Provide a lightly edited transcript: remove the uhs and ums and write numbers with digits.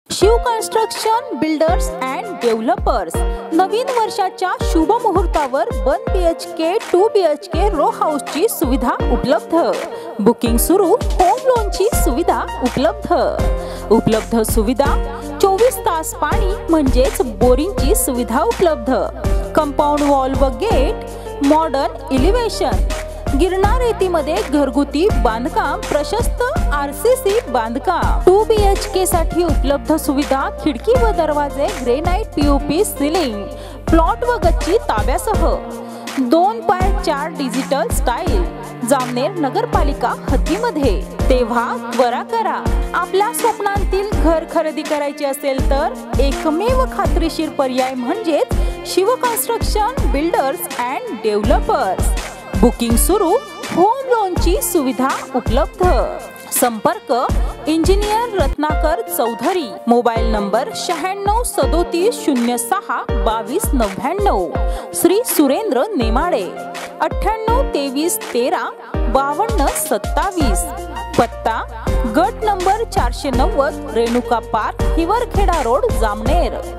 Shiv construction builders and developers नवीन वर्षाच्या शुभ मुहूर्तावर 1 BHK 2 BHK रो हाऊसची सुविधा उपलब्ध। बुकिंग सुरू। होम लोनची सुविधा उपलब्ध सुविधा 24 तास पाणी म्हणजेच बोरिंगची सुविधा उपलब्ध। कंपाऊंड वॉल व गेट मॉडर्न एलिव्हेशन। गिरनार रेतीमध्ये घरगुती बांधकाम प्रशस्त RCC बांधकाम। 2 BHK साठी उपलब्ध सुविधा खिडकी व दरवाजे ग्रेनाइट POP सिलिंग। प्लॉट व गच्ची ताब्यासह 2x4 डिजिटल स्टाईल। जामनेर नगरपालिका हद्दीमध्ये। तेव्हा त्वरा करा, आपल्या स्वप्नांतील घर खरेदी करायचे असेल तर एकमेव खात्रीशीर पर्याय म्हणजेच Shiv construction builders and developers. Booking सुरू। होम लोनची सुविधा उपलब्ध। संपर्क engineer Ratnakar Chaudhari. Mobile number 9637362299। Shri Surendra Nemade 9823135227। पत्ता गट number 490 Renuka park Hivarkheda road Jamner.